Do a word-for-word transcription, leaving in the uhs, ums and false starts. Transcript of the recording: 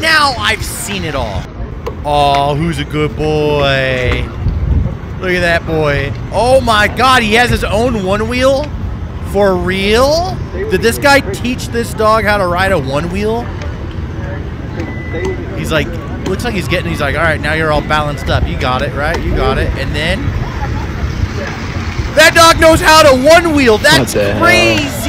Now I've seen it all. Oh, who's a good boy? Look at that boy. Oh my God, he has his own one wheel? For real? Did this guy teach this dog how to ride a one wheel? He's like, looks like he's getting, he's like, all right, now you're all balanced up. You got it, right? You got it. And then, that dog knows how to one wheel. That's crazy.